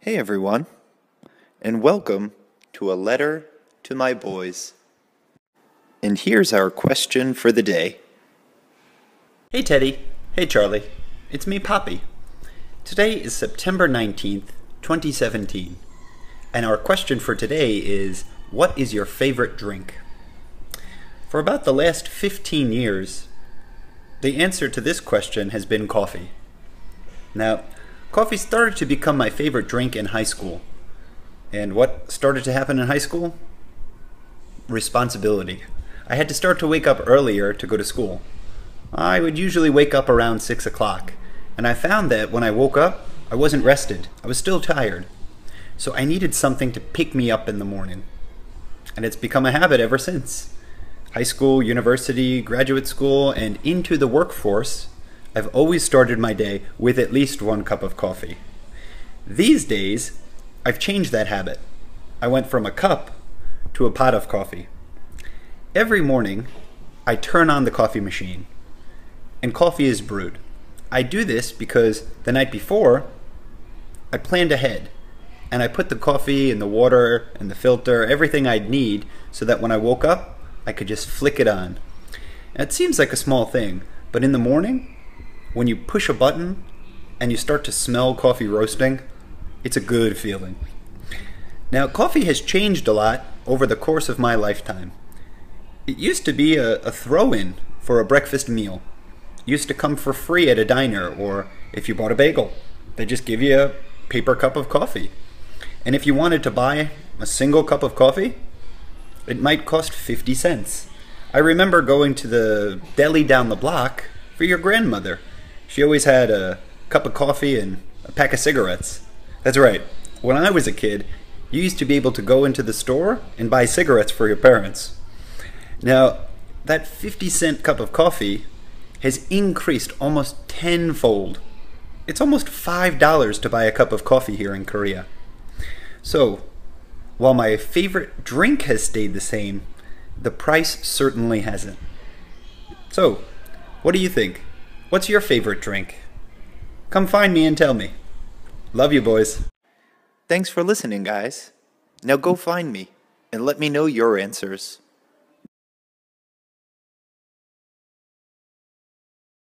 Hey everyone, and welcome to A Letter to My Boys. And here's our question for the day. Hey Teddy. Hey Charlie. It's me, Poppy. Today is September 19th, 2017. And our question for today is, what is your favorite drink? For about the last 15 years, the answer to this question has been coffee. Now, coffee started to become my favorite drink in high school. And what started to happen in high school? Responsibility. I had to start to wake up earlier to go to school. I would usually wake up around 6 o'clock, and I found that when I woke up, I wasn't rested. I was still tired. So I needed something to pick me up in the morning. And it's become a habit ever since. High school, university, graduate school, and into the workforce, I've always started my day with at least one cup of coffee. These days, I've changed that habit. I went from a cup to a pot of coffee. Every morning, I turn on the coffee machine, and coffee is brewed. I do this because the night before, I planned ahead, and I put the coffee and the water and the filter, everything I'd need, so that when I woke up, I could just flick it on. And it seems like a small thing, but in the morning, when you push a button and you start to smell coffee roasting, it's a good feeling. Now, coffee has changed a lot over the course of my lifetime. It used to be a throw-in for a breakfast meal. It used to come for free at a diner, or if you bought a bagel, they just give you a paper cup of coffee. And if you wanted to buy a single cup of coffee, it might cost 50 cents. I remember going to the deli down the block for your grandmother. She always had a cup of coffee and a pack of cigarettes. That's right. When I was a kid, you used to be able to go into the store and buy cigarettes for your parents. Now, that 50-cent cup of coffee has increased almost tenfold. It's almost $5 to buy a cup of coffee here in Korea. So, while my favorite drink has stayed the same, the price certainly hasn't. So, what do you think? What's your favorite drink? Come find me and tell me. Love you, boys. Thanks for listening, guys. Now go find me and let me know your answers.